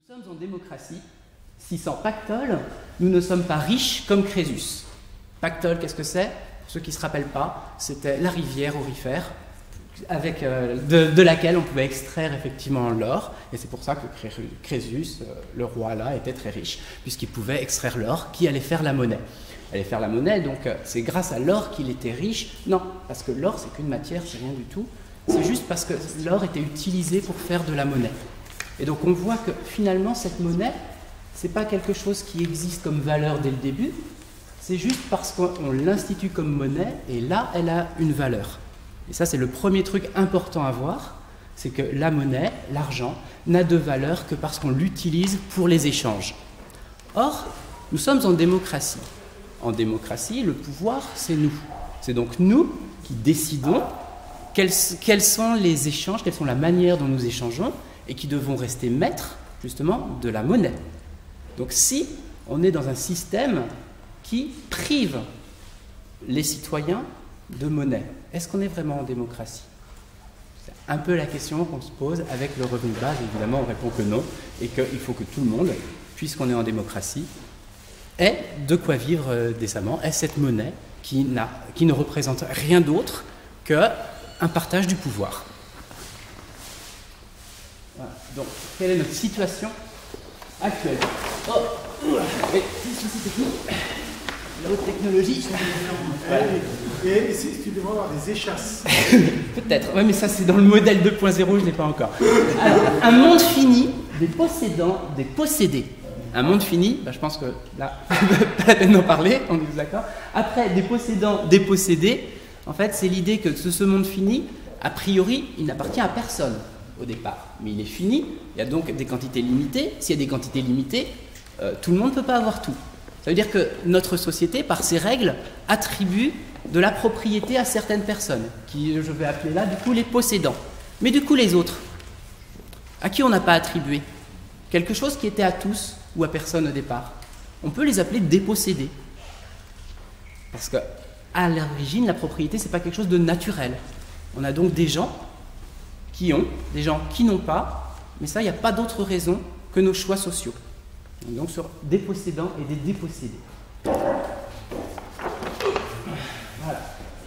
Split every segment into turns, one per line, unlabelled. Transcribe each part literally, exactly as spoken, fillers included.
Nous sommes en démocratie. Si sans pactole, nous ne sommes pas riches comme Crésus. Pactole, qu'est-ce que c'est? Pour ceux qui ne se rappellent pas, c'était la rivière aurifère avec, euh, de, de laquelle on pouvait extraire effectivement l'or. Et c'est pour ça que Crésus, euh, le roi là, était très riche, puisqu'il pouvait extraire l'or qui allait faire la monnaie. Allait faire la monnaie, donc euh, c'est grâce à l'or qu'il était riche. Non, parce que l'or, c'est qu'une matière, c'est rien du tout. C'est juste parce que l'or était utilisé pour faire de la monnaie. Et donc on voit que finalement, cette monnaie, c'est pas quelque chose qui existe comme valeur dès le début, c'est juste parce qu'on l'institue comme monnaie, et là, elle a une valeur. Et ça, c'est le premier truc important à voir, c'est que la monnaie, l'argent, n'a de valeur que parce qu'on l'utilise pour les échanges. Or, nous sommes en démocratie. En démocratie, le pouvoir, c'est nous. C'est donc nous qui décidons quels, quels sont les échanges, quelle sont la manière dont nous échangeons, et qui devons rester maîtres, justement, de la monnaie. Donc si on est dans un système qui prive les citoyens de monnaie, est-ce qu'on est vraiment en démocratie? C'est un peu la question qu'on se pose avec le revenu de base. Évidemment, on répond que non, et qu'il faut que tout le monde, puisqu'on est en démocratie, ait de quoi vivre décemment, ait cette monnaie qui, n'a, qui ne représente rien d'autre qu'un partage du pouvoir. Voilà. Donc, quelle est notre situation actuelle? Oh, oui, petit souci technique. La haute technologie.
Voilà. Et si tu devrais avoir des échasses.
Peut-être, oui, mais ça c'est dans le modèle deux point zéro, je ne l'ai pas encore. Alors, un monde fini des possédants, des possédés. Un monde fini, bah, je pense que là, pas la peine d'en parler, on est d'accord. Après, des possédants, des possédés, en fait, c'est l'idée que ce, ce monde fini, a priori, il n'appartient à personne au départ. Mais il est fini, il y a donc des quantités limitées. S'il y a des quantités limitées, euh, tout le monde ne peut pas avoir tout. Ça veut dire que notre société, par ses règles, attribue de la propriété à certaines personnes, qui je vais appeler là, du coup, les possédants. Mais du coup, les autres, à qui on n'a pas attribué quelque chose qui était à tous ou à personne au départ, on peut les appeler dépossédés. Parce qu'à l'origine, la propriété, ce n'est pas quelque chose de naturel. On a donc des gens qui ont, des gens qui n'ont pas, mais ça, il n'y a pas d'autre raison que nos choix sociaux. Donc sur des possédants et des dépossédés. Voilà.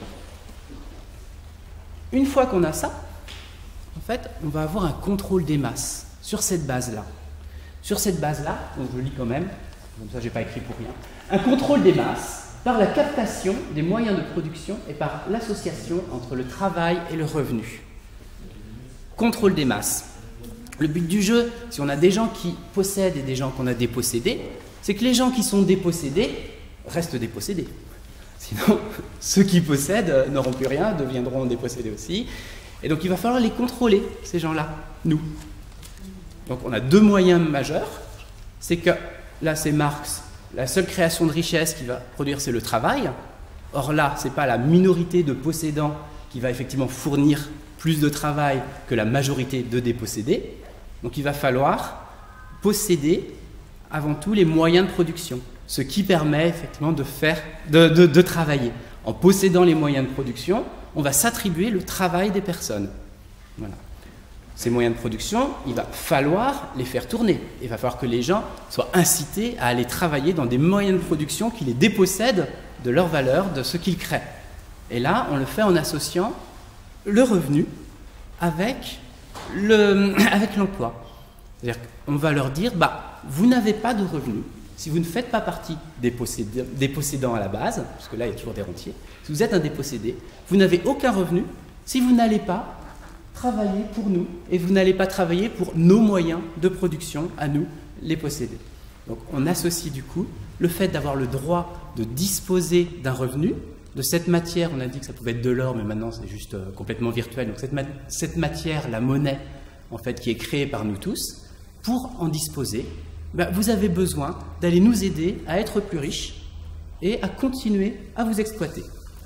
Une fois qu'on a ça, en fait, on va avoir un contrôle des masses sur cette base-là. Sur cette base-là, donc je lis quand même, comme ça je n'ai pas écrit pour rien, un contrôle des masses par la captation des moyens de production et par l'association entre le travail et le revenu. Contrôle des masses. Le but du jeu, si on a des gens qui possèdent et des gens qu'on a dépossédés, c'est que les gens qui sont dépossédés restent dépossédés. Sinon, ceux qui possèdent n'auront plus rien, deviendront dépossédés aussi. Et donc il va falloir les contrôler, ces gens-là, nous. Donc on a deux moyens majeurs. C'est que, là c'est Marx, la seule création de richesse qui va produire, c'est le travail. Or là, ce n'est pas la minorité de possédants qui va effectivement fournir plus de travail que la majorité de dépossédés. Donc il va falloir posséder avant tout les moyens de production, ce qui permet effectivement de, faire, de, de, de travailler. En possédant les moyens de production, on va s'attribuer le travail des personnes. Voilà. Ces moyens de production, il va falloir les faire tourner. Il va falloir que les gens soient incités à aller travailler dans des moyens de production qui les dépossèdent de leur valeur, de ce qu'ils créent. Et là, on le fait en associant le revenu avec le, avec l'emploi. C'est-à-dire qu'on va leur dire, bah, vous n'avez pas de revenus si vous ne faites pas partie des possédants, des possédants à la base, parce que là, il y a toujours des rentiers. Si vous êtes un dépossédé, vous n'avez aucun revenu si vous n'allez pas travailler pour nous et vous n'allez pas travailler pour nos moyens de production à nous, les possédés. Donc, on associe du coup le fait d'avoir le droit de disposer d'un revenu. De cette matière, on a dit que ça pouvait être de l'or, mais maintenant c'est juste euh, complètement virtuel. Donc cette, ma cette matière, la monnaie, en fait, qui est créée par nous tous, pour en disposer, ben, vous avez besoin d'aller nous aider à être plus riches et à continuer à vous exploiter.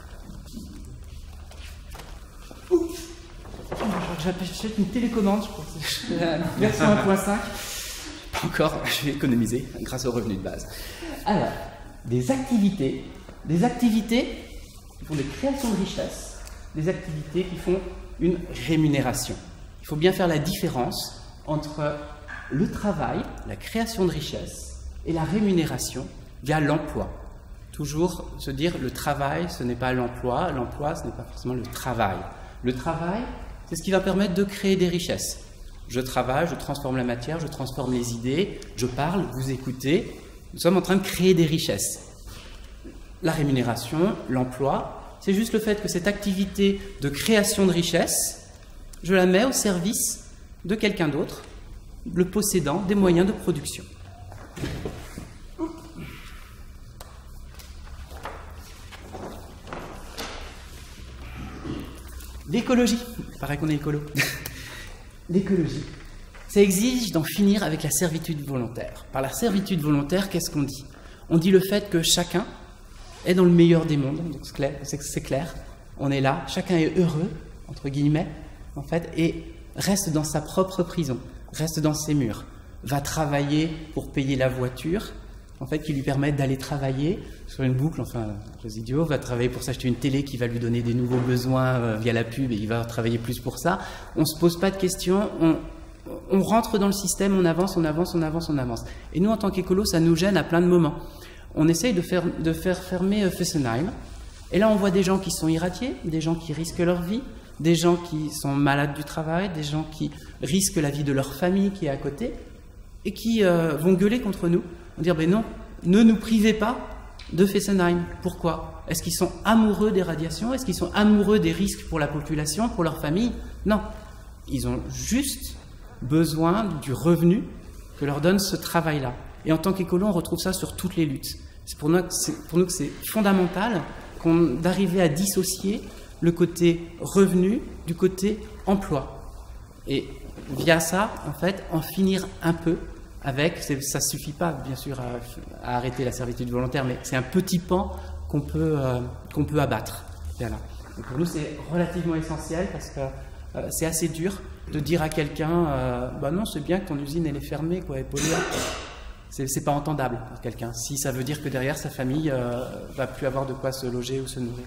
J'achète une télécommande, je crois, version un point cinq. Pas encore, je vais économiser grâce au revenu de base. Alors, des activités, des activités qui font des créations de richesse, des activités qui font une rémunération. Il faut bien faire la différence entre le travail, la création de richesse et la rémunération via l'emploi. Toujours se dire le travail, ce n'est pas l'emploi, l'emploi, ce n'est pas forcément le travail. Le travail, c'est ce qui va permettre de créer des richesses. Je travaille, je transforme la matière, je transforme les idées, je parle, vous écoutez. Nous sommes en train de créer des richesses. La rémunération, l'emploi, c'est juste le fait que cette activité de création de richesse, je la mets au service de quelqu'un d'autre, le possédant des moyens de production. L'écologie, il paraît qu'on est écolo. L'écologie, ça exige d'en finir avec la servitude volontaire. Par la servitude volontaire, qu'est-ce qu'on dit? On dit le fait que chacun est dans le meilleur des mondes, donc c'est clair, c'est clair, on est là, chacun est heureux, entre guillemets, en fait, et reste dans sa propre prison, reste dans ses murs, va travailler pour payer la voiture, en fait, qui lui permettent d'aller travailler sur une boucle, enfin, les idiots, va travailler pour s'acheter une télé qui va lui donner des nouveaux besoins euh, via la pub et il va travailler plus pour ça. On ne se pose pas de questions, on, on rentre dans le système, on avance, on avance, on avance, on avance. Et nous, en tant qu'écolo, ça nous gêne à plein de moments. On essaye de faire, de faire fermer euh, Fessenheim, et là, on voit des gens qui sont irradiés, des gens qui risquent leur vie, des gens qui sont malades du travail, des gens qui risquent la vie de leur famille qui est à côté, et qui euh, vont gueuler contre nous. On va dire, ben non, ne nous privez pas de Fessenheim. Pourquoi? Est-ce qu'ils sont amoureux des radiations? Est-ce qu'ils sont amoureux des risques pour la population, pour leur famille? Non. Ils ont juste besoin du revenu que leur donne ce travail-là. Et en tant qu'écolo, on retrouve ça sur toutes les luttes. C'est pour nous que c'est fondamental d'arriver à dissocier le côté revenu du côté emploi. Et via ça, en fait, en finir un peu avec, ça ne suffit pas bien sûr à, à arrêter la servitude volontaire, mais c'est un petit pan qu'on peut, euh, qu'on peut abattre. Voilà. Et pour nous, c'est relativement essentiel parce que euh, c'est assez dur de dire à quelqu'un euh, bah non, c'est bien que ton usine elle est fermée, quoi, et polluée. C'est pas entendable pour quelqu'un, si ça veut dire que derrière sa famille euh, va plus avoir de quoi se loger ou se nourrir.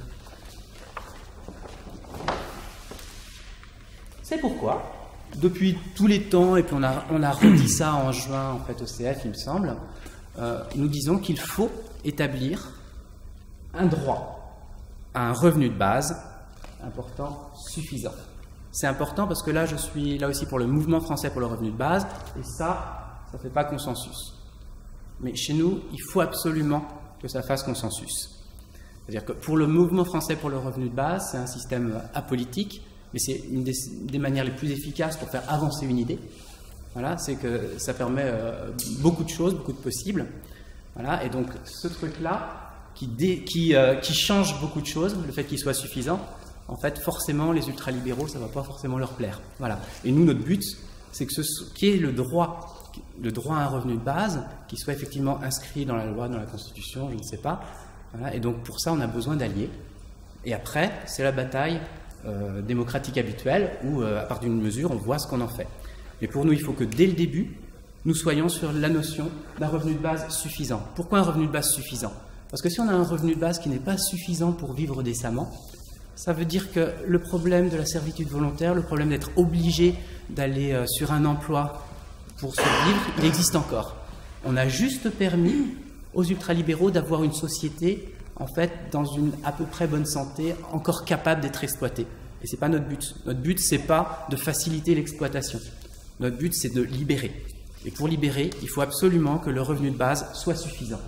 C'est pourquoi, depuis tous les temps, et puis on a, on a redit ça en juin en fait, au C F, il me semble, euh, nous disons qu'il faut établir un droit à un revenu de base important, suffisant. C'est important parce que là, je suis là aussi pour le mouvement français pour le revenu de base, et ça, ça ne fait pas consensus. Mais chez nous, il faut absolument que ça fasse consensus. C'est-à-dire que pour le mouvement français pour le revenu de base, c'est un système apolitique, mais c'est une des, des manières les plus efficaces pour faire avancer une idée. Voilà, c'est que ça permet euh, beaucoup de choses, beaucoup de possibles. Voilà, et donc ce truc-là, qui, dé, qui, euh, qui change beaucoup de choses, le fait qu'il soit suffisant, en fait, forcément, les ultralibéraux, ça ne va pas forcément leur plaire. Voilà. Et nous, notre but, c'est que ce qui est le droit le droit à un revenu de base, qui soit effectivement inscrit dans la loi, dans la Constitution, je ne sais pas. Voilà. Et donc pour ça, on a besoin d'alliés. Et après, c'est la bataille euh, démocratique habituelle, où euh, à partir d'une mesure, on voit ce qu'on en fait. Mais pour nous, il faut que dès le début, nous soyons sur la notion d'un revenu de base suffisant. Pourquoi un revenu de base suffisant? Parce que si on a un revenu de base qui n'est pas suffisant pour vivre décemment, ça veut dire que le problème de la servitude volontaire, le problème d'être obligé d'aller euh, sur un emploi pour survivre, il existe encore. On a juste permis aux ultralibéraux d'avoir une société, en fait, dans une à peu près bonne santé, encore capable d'être exploitée. Et ce n'est pas notre but. Notre but, ce n'est pas de faciliter l'exploitation. Notre but, c'est de libérer. Et pour libérer, il faut absolument que le revenu de base soit suffisant.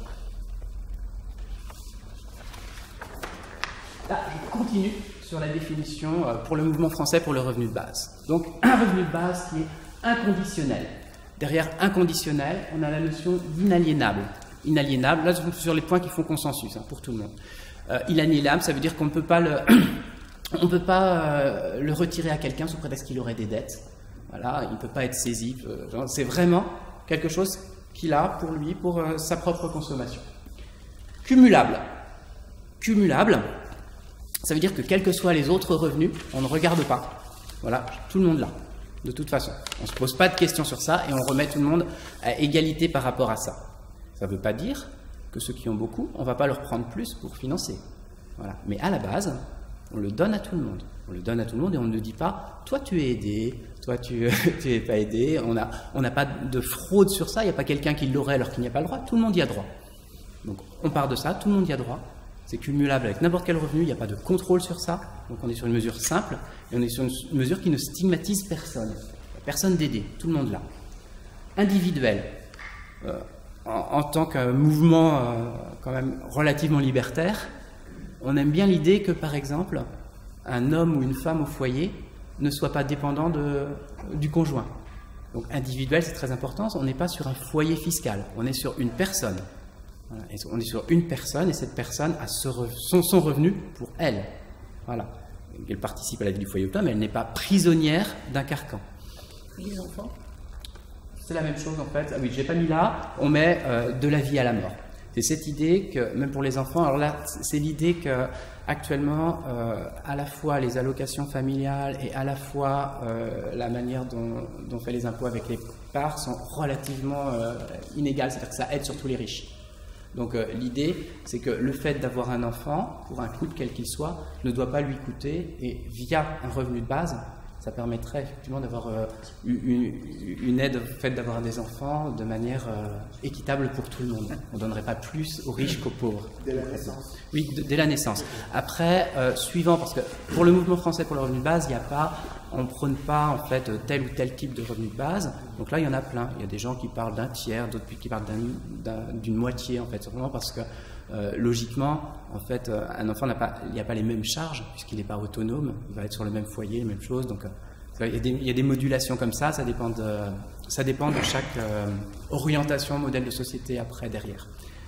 Là, je continue sur la définition pour le mouvement français pour le revenu de base. Donc, un revenu de base qui est inconditionnel. Derrière inconditionnel, on a la notion d'inaliénable. Inaliénable, là, sur les points qui font consensus hein, pour tout le monde. Euh, inaliénable, ça veut dire qu'on ne peut pas le, on peut pas, euh, le retirer à quelqu'un sous prétexte qu'il aurait des dettes. Voilà, il ne peut pas être saisi. Euh, c'est vraiment quelque chose qu'il a pour lui, pour euh, sa propre consommation. Cumulable. Cumulable, ça veut dire que quels que soient les autres revenus, on ne regarde pas. Voilà, tout le monde là. De toute façon, on ne se pose pas de questions sur ça et on remet tout le monde à égalité par rapport à ça. Ça ne veut pas dire que ceux qui ont beaucoup, on ne va pas leur prendre plus pour financer. Voilà. Mais à la base, on le donne à tout le monde. On le donne à tout le monde et on ne dit pas, toi tu es aidé, toi tu n'es pas aidé, on n'a on n'a pas de fraude sur ça, il n'y a pas quelqu'un qui l'aurait alors qu'il n'y a pas le droit, tout le monde y a droit. Donc on part de ça, tout le monde y a droit, c'est cumulable avec n'importe quel revenu, il n'y a pas de contrôle sur ça, donc on est sur une mesure simple et on est sur une mesure qui ne stigmatise personne, personne d'aider, tout le monde là. Individuel, euh, en, en tant que mouvement euh, quand même relativement libertaire, on aime bien l'idée que par exemple, un homme ou une femme au foyer ne soit pas dépendant de, du conjoint. Donc individuel, c'est très important, on n'est pas sur un foyer fiscal, on est sur une personne. Voilà. Et on est sur une personne et cette personne a ce re, son, son revenu pour elle. Voilà. Elle participe à la vie du foyer ou pas, mais elle n'est pas prisonnière d'un carcan.
Les enfants?
C'est la même chose en fait. Ah oui, je n'ai pas mis là, on met euh, de la vie à la mort. C'est cette idée que, même pour les enfants, alors là, c'est l'idée que actuellement, euh, à la fois les allocations familiales et à la fois euh, la manière dont, dont on fait les impôts avec les parts sont relativement euh, inégales, c'est-à-dire que ça aide surtout les riches. Donc euh, l'idée, c'est que le fait d'avoir un enfant, pour un couple quel qu'il soit, ne doit pas lui coûter, et via un revenu de base, ça permettrait effectivement d'avoir euh, une, une aide au fait d'avoir des enfants de manière euh, équitable pour tout le monde. On ne donnerait pas plus aux riches qu'aux pauvres.
Dès la naissance.
Oui, de, dès la naissance. Après, euh, suivant, parce que pour le mouvement français pour le revenu de base, il n'y a pas, on ne prône pas en fait tel ou tel type de revenu de base. Donc là, il y en a plein. Il y a des gens qui parlent d'un tiers, d'autres qui parlent d'une moitié en fait, simplement parce que Euh, logiquement, en fait, euh, un enfant n'a pas, il n'y a pas les mêmes charges puisqu'il n'est pas autonome, il va être sur le même foyer, les mêmes choses. Donc, euh, il, y a des, il y a des modulations comme ça, ça dépend de, ça dépend de chaque euh, orientation, modèle de société après derrière.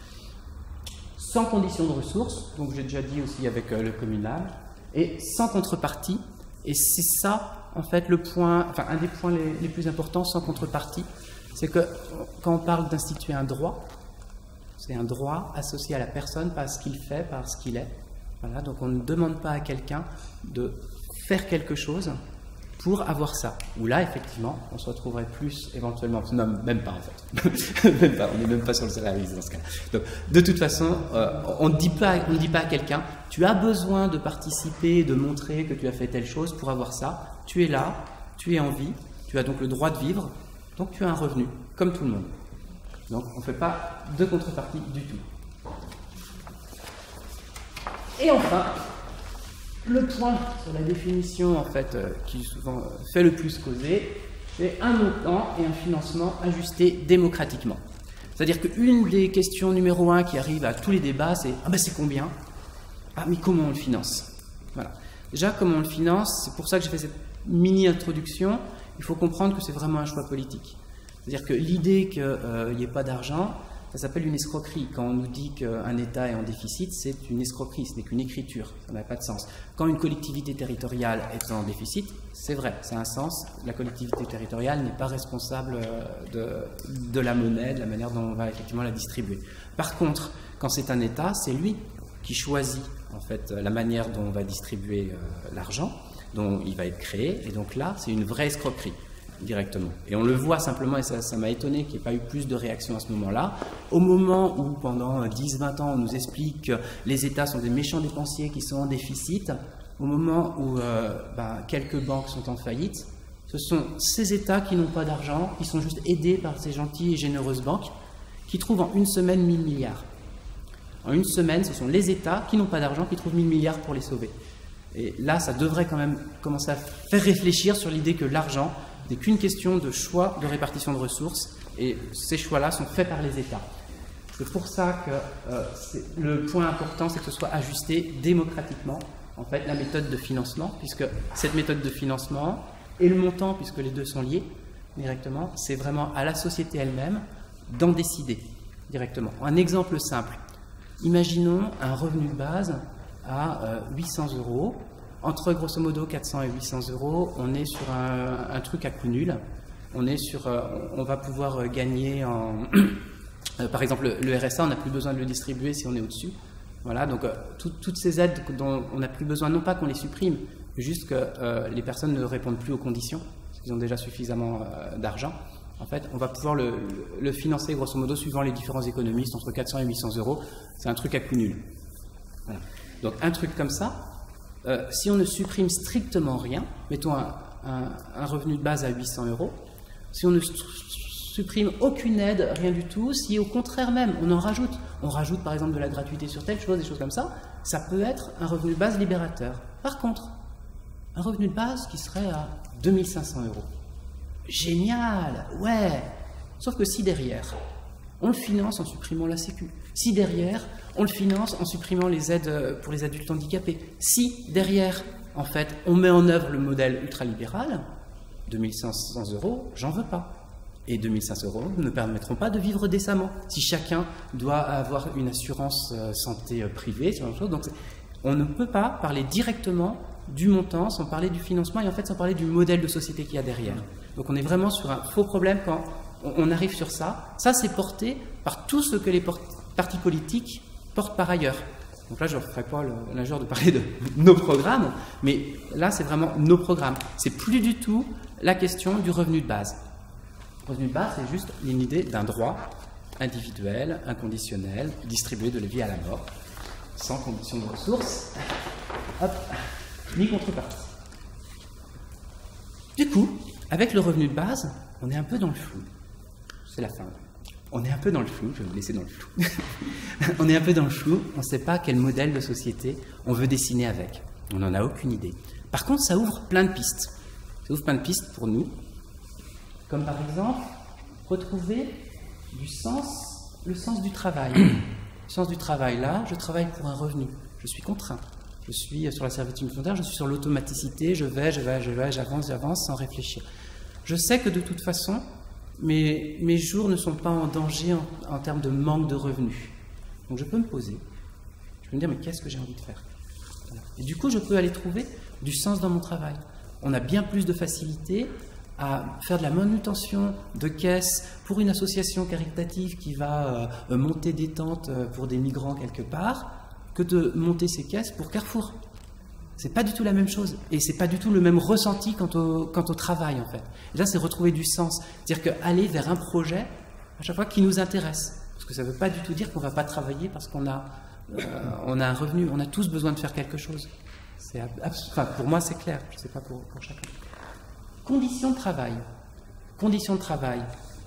Sans condition de ressources, donc j'ai déjà dit aussi avec euh, le communal, et sans contrepartie. Et c'est ça, en fait, le point, enfin un des points les, les plus importants, sans contrepartie, c'est que quand on parle d'instituer un droit. C'est un droit associé à la personne par ce qu'il fait, par ce qu'il est. Voilà, donc on ne demande pas à quelqu'un de faire quelque chose pour avoir ça. Ou là, effectivement, on se retrouverait plus éventuellement... Non, même pas en fait. Même pas, on n'est même pas sur le salarié dans ce cas. Donc, de toute façon, euh, on ne dit pas, on ne dit pas à quelqu'un, tu as besoin de participer, de montrer que tu as fait telle chose pour avoir ça. Tu es là, tu es en vie, tu as donc le droit de vivre, donc tu as un revenu, comme tout le monde. Donc, on ne fait pas de contrepartie du tout. Et enfin, le point sur la définition, en fait, euh, qui souvent euh, fait le plus causer, c'est un montant et un financement ajusté démocratiquement. C'est-à-dire qu'une des questions numéro un qui arrive à tous les débats, c'est « Ah ben c'est combien ?»« Ah mais comment on le finance ?» Voilà. Déjà, comment on le finance, c'est pour ça que j'ai fait cette mini-introduction, il faut comprendre que c'est vraiment un choix politique. C'est-à-dire que l'idée qu'il n'y euh, ait pas d'argent, ça s'appelle une escroquerie. Quand on nous dit qu'un État est en déficit, c'est une escroquerie, ce n'est qu'une écriture, ça n'a pas de sens. Quand une collectivité territoriale est en déficit, c'est vrai, ça a un sens, la collectivité territoriale n'est pas responsable de, de la monnaie, de la manière dont on va effectivement la distribuer. Par contre, quand c'est un État, c'est lui qui choisit en fait la manière dont on va distribuer euh, l'argent, dont il va être créé, et donc là, c'est une vraie escroquerie. Directement. Et on le voit simplement, et ça m'a étonné qu'il n'y ait pas eu plus de réactions à ce moment-là. Au moment où, pendant dix vingt ans, on nous explique que les États sont des méchants dépensiers qui sont en déficit, au moment où euh, bah, quelques banques sont en faillite, ce sont ces États qui n'ont pas d'argent, qui sont juste aidés par ces gentilles et généreuses banques, qui trouvent en une semaine mille milliards. En une semaine, ce sont les États qui n'ont pas d'argent qui trouvent mille milliards pour les sauver. Et là, ça devrait quand même commencer à faire réfléchir sur l'idée que l'argent n'est qu'une question de choix de répartition de ressources, et ces choix-là sont faits par les États. C'est pour ça que euh, le point important, c'est que ce soit ajusté démocratiquement, en fait, la méthode de financement, puisque cette méthode de financement et le montant, puisque les deux sont liés directement, c'est vraiment à la société elle-même d'en décider directement. Un exemple simple, imaginons un revenu de base à euh, huit cents euros. Entre grosso modo quatre cents et huit cents euros, on est sur un, un truc à coût nul. On est sur, euh, on va pouvoir gagner en, euh, par exemple le, le R S A, on n'a plus besoin de le distribuer si on est au-dessus. Voilà, donc euh, tout, toutes ces aides dont on n'a plus besoin, non pas qu'on les supprime, juste que euh, les personnes ne répondent plus aux conditions, parce qu'ils ont déjà suffisamment euh, d'argent. En fait, on va pouvoir le, le financer grosso modo suivant les différents économistes entre quatre cents et huit cents euros. C'est un truc à coût nul. Voilà. Donc un truc comme ça. euh, si on ne supprime strictement rien, mettons un, un, un revenu de base à huit cents euros, si on ne supprime aucune aide, rien du tout, si au contraire même on en rajoute, on rajoute par exemple de la gratuité sur telle chose, des choses comme ça, ça peut être un revenu de base libérateur. Par contre, un revenu de base qui serait à deux mille cinq cents euros. Génial, ouais. Sauf que si derrière, on le finance en supprimant la Sécu, si derrière, on le finance en supprimant les aides pour les adultes handicapés, si derrière, en fait, on met en œuvre le modèle ultralibéral, deux mille cinq cents euros, j'en veux pas. Et deux mille cinq cents euros ne permettront pas de vivre décemment. Si chacun doit avoir une assurance santé privée, sur chose, donc on ne peut pas parler directement du montant sans parler du financement et en fait sans parler du modèle de société qu'il y a derrière. Donc on est vraiment sur un faux problème quand on arrive sur ça. Ça, c'est porté par tout ce que les partis politiques portent par ailleurs. Donc là, je ne ferai pas l'injure de parler de nos programmes, mais là, c'est vraiment nos programmes. C'est plus du tout la question du revenu de base. Le revenu de base, c'est juste une idée d'un droit individuel, inconditionnel, distribué de la vie à la mort, sans condition de ressources, hop, ni contrepartie. Du coup, avec le revenu de base, on est un peu dans le flou. C'est la fin. On est un peu dans le flou, je vais vous laisser dans le flou. On est un peu dans le flou, on ne sait pas quel modèle de société on veut dessiner avec. On n'en a aucune idée. Par contre, ça ouvre plein de pistes. Ça ouvre plein de pistes pour nous. Comme par exemple, retrouver du sens, le sens du travail. Le sens du travail, là, je travaille pour un revenu. Je suis contraint. Je suis sur la servitude volontaire, je suis sur l'automaticité, je vais, je vais, je vais, j'avance, j'avance sans réfléchir. Je sais que de toute façon, mes, mes jours ne sont pas en danger en, en termes de manque de revenus. Donc je peux me poser, je peux me dire, mais qu'est-ce que j'ai envie de faire? Voilà. Et du coup, je peux aller trouver du sens dans mon travail. On a bien plus de facilité à faire de la manutention de caisse pour une association caritative qui va euh, monter des tentes pour des migrants quelque part, que de monter ces caisses pour Carrefour. C'est pas du tout la même chose. Et c'est pas du tout le même ressenti quant au, quant au travail, en fait. Et là, c'est retrouver du sens. C'est-à-dire qu'aller vers un projet, à chaque fois, qui nous intéresse. Parce que ça ne veut pas du tout dire qu'on ne va pas travailler parce qu'on a, euh, on a un revenu. On a tous besoin de faire quelque chose. C'est, enfin, pour moi, c'est clair. Je ne sais pas pour, pour chacun. Conditions de travail. Conditions de travail.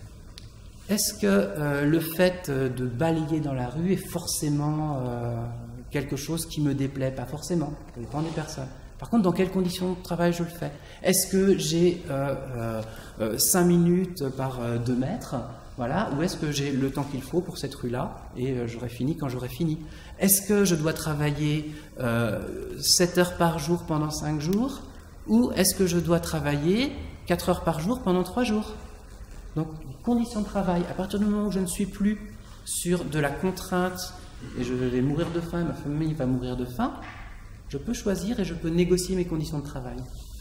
Est-ce que euh, le fait de balayer dans la rue est forcément euh, quelque chose qui me déplaît? Pas forcément, ça dépend des personnes. Par contre, dans quelles conditions de travail je le fais? Est-ce que j'ai euh, euh, cinq minutes par euh, deux mètres, voilà, ou est-ce que j'ai le temps qu'il faut pour cette rue-là et euh, j'aurai fini quand j'aurai fini? Est-ce que je dois travailler euh, sept heures par jour pendant cinq jours, ou est-ce que je dois travailler quatre heures par jour pendant trois jours? Donc, conditions de travail, à partir du moment où je ne suis plus sur de la contrainte et je vais mourir de faim, ma famille va mourir de faim, je peux choisir et je peux négocier mes conditions de travail.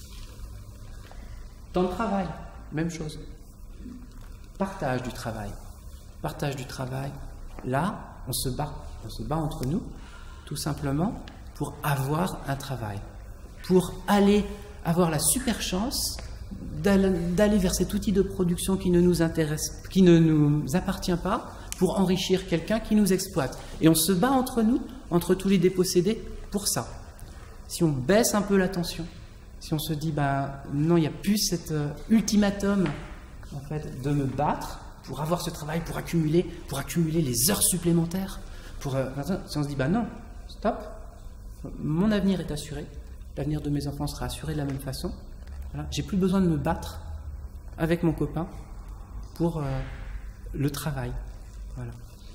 Temps de travail, même chose. Partage du travail. Partage du travail. Là, on se bat. On se bat entre nous, tout simplement, pour avoir un travail. Pour aller avoir la super chance d'aller vers cet outil de production qui ne nous intéresse, qui ne nous appartient pas, pour enrichir quelqu'un qui nous exploite. Et on se bat entre nous, entre tous les dépossédés, pour ça. Si on baisse un peu la tension, si on se dit, bah, non, il n'y a plus cet euh, ultimatum, en fait, de me battre pour avoir ce travail, pour accumuler, pour accumuler les heures supplémentaires, pour, euh, si on se dit, bah non, stop, mon avenir est assuré, l'avenir de mes enfants sera assuré de la même façon. Voilà. J'ai plus besoin de me battre avec mon copain pour euh, le travail. Voilà.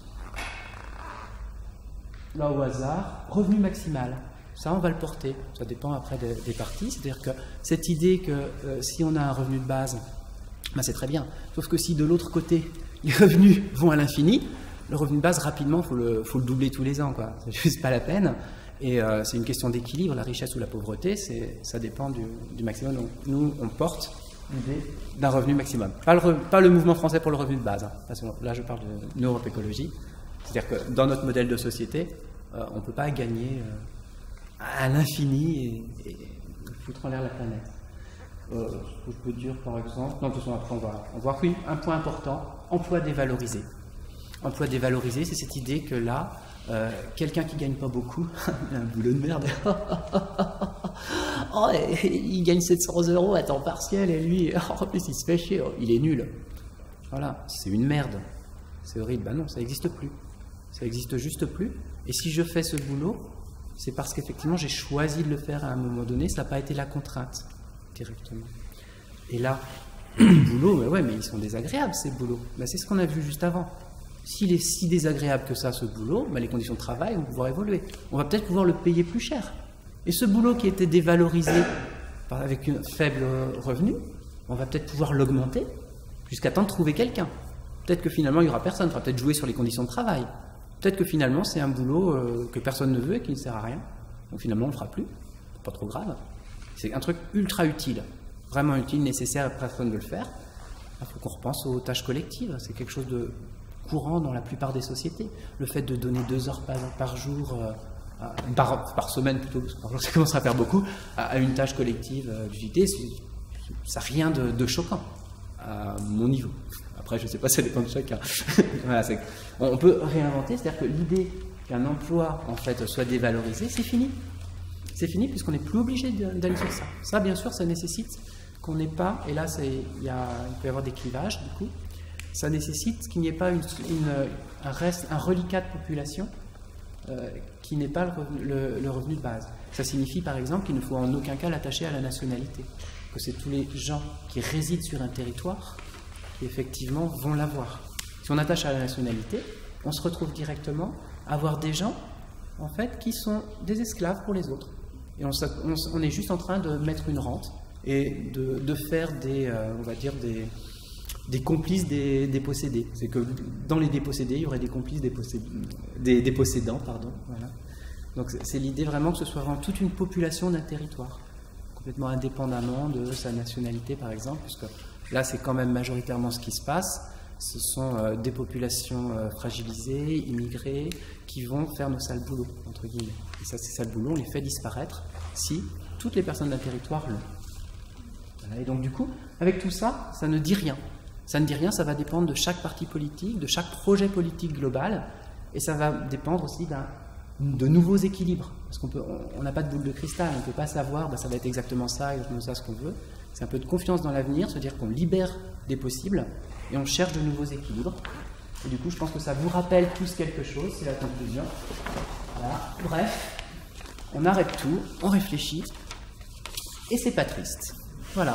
Là, au hasard, revenu maximal. Ça, on va le porter. Ça dépend après des, des parties. C'est-à-dire que cette idée que euh, si on a un revenu de base, ben c'est très bien. Sauf que si de l'autre côté, les revenus vont à l'infini, le revenu de base, rapidement, il faut le, faut le doubler tous les ans, quoi. C'est juste pas la peine. Et euh, c'est une question d'équilibre, la richesse ou la pauvreté, ça dépend du, du maximum. Donc nous, on porte l'idée d'un revenu maximum. Pas le, pas le mouvement français pour le revenu de base. Hein. Parce que là, je parle de Europe Écologie. C'est-à-dire que dans notre modèle de société, euh, on ne peut pas gagner euh, à l'infini et, et foutre en l'air la planète. Euh, ce que je peux dire, par exemple... Non, de toute façon, après, on va, on va voir. Oui, un point important, emploi dévalorisé. emploi dévalorisé, c'est cette idée que là, euh, quelqu'un qui gagne pas beaucoup, il a un boulot de merde, oh, il gagne sept cents euros à temps partiel et lui, en plus il se fait chier, il est nul. Voilà, c'est une merde, c'est horrible. Ben non, ça n'existe plus, ça n'existe juste plus. Et si je fais ce boulot, c'est parce qu'effectivement j'ai choisi de le faire à un moment donné, ça n'a pas été la contrainte directement. Et là, les boulots, mais ouais, mais ils sont désagréables ces boulots. Ben, c'est ce qu'on a vu juste avant. S'il est si désagréable que ça, ce boulot, ben, les conditions de travail vont pouvoir évoluer. On va peut-être pouvoir le payer plus cher. Et ce boulot qui était dévalorisé avec un faible revenu, on va peut-être pouvoir l'augmenter jusqu'à temps de trouver quelqu'un. Peut-être que finalement il n'y aura personne, il faudra peut-être jouer sur les conditions de travail. Peut-être que finalement c'est un boulot euh, que personne ne veut et qui ne sert à rien. Donc finalement on ne le fera plus, c'est pas trop grave. C'est un truc ultra utile, vraiment utile, nécessaire, et personne ne veut le faire. Il faut qu'on repense aux tâches collectives, c'est quelque chose de courant dans la plupart des sociétés. Le fait de donner deux heures par, par jour, euh, par, par semaine plutôt, parce que par jour ça commence à faire beaucoup, à, à une tâche collective euh, d'utilité, ça n'a rien de, de choquant à mon niveau. Après, je ne sais pas, ça dépend de chacun. Voilà, on peut réinventer, c'est-à-dire que l'idée qu'un emploi en fait soit dévalorisé, c'est fini. C'est fini puisqu'on n'est plus obligé d'aller sur ça. Ça, bien sûr, ça nécessite qu'on n'ait pas, et là, il, y a, il peut y avoir des clivages, du coup, ça nécessite qu'il n'y ait pas une, une, un, reste, un reliquat de population euh, qui n'est pas le revenu, le, le revenu de base. Ça signifie, par exemple, qu'il ne faut en aucun cas l'attacher à la nationalité. Que c'est tous les gens qui résident sur un territoire qui, effectivement, vont l'avoir. Si on attache à la nationalité, on se retrouve directement à avoir des gens, en fait, qui sont des esclaves pour les autres. Et on, on, on est juste en train de mettre une rente et de, de faire des, euh, on va dire, des, des complices des, des possédés. C'est que dans les dépossédés, il y aurait des complices des, posséd... des, des possédants, pardon. Voilà. Donc c'est l'idée vraiment que ce soit vraiment toute une population d'un territoire, complètement indépendamment de sa nationalité, par exemple, puisque là, c'est quand même majoritairement ce qui se passe. Ce sont euh, des populations euh, fragilisées, immigrées, qui vont faire nos sales boulots, entre guillemets. Et ça, ces sales boulots, on les fait disparaître si toutes les personnes d'un territoire l'ont. Voilà. Et donc, du coup, avec tout ça, ça ne dit rien. Ça ne dit rien, ça va dépendre de chaque parti politique, de chaque projet politique global, et ça va dépendre aussi d'un de nouveaux équilibres, parce qu'on peut, on n'a pas de boule de cristal, on ne peut pas savoir, bah, ça va être exactement ça, exactement ça, ce qu'on veut. C'est un peu de confiance dans l'avenir, se dire qu'on libère des possibles, et on cherche de nouveaux équilibres. Et du coup, je pense que ça vous rappelle tous quelque chose, c'est la conclusion. Voilà. Bref, on arrête tout, on réfléchit, et c'est pas triste. Voilà.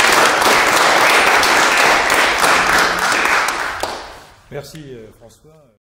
Merci François.